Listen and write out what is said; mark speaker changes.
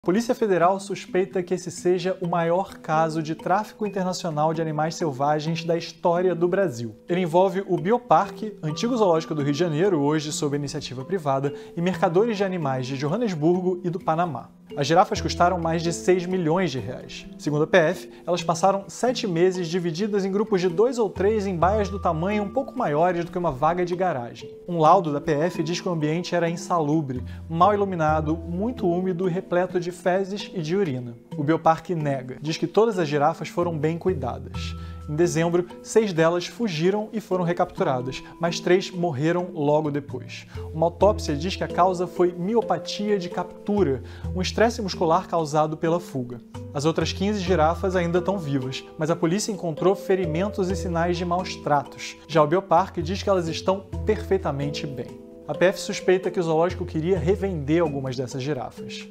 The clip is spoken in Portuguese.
Speaker 1: A Polícia Federal suspeita que esse seja o maior caso de tráfico internacional de animais selvagens da história do Brasil. Ele envolve o Bioparque, antigo zoológico do Rio de Janeiro, hoje sob iniciativa privada, e mercadores de animais de Joanesburgo e do Panamá. As girafas custaram mais de 6 milhões de reais. Segundo a PF, elas passaram 7 meses divididas em grupos de 2 ou 3 em baias do tamanho um pouco maiores do que uma vaga de garagem. Um laudo da PF diz que o ambiente era insalubre, mal iluminado, muito úmido e repleto de fezes e de urina. O Bioparque nega, diz que todas as girafas foram bem cuidadas. Em dezembro, 6 delas fugiram e foram recapturadas, mas 3 morreram logo depois. Uma autópsia diz que a causa foi miopatia de captura, um estresse muscular causado pela fuga. As outras 15 girafas ainda estão vivas, mas a polícia encontrou ferimentos e sinais de maus tratos. Já o Bioparque diz que elas estão perfeitamente bem. A PF suspeita que o zoológico queria revender algumas dessas girafas.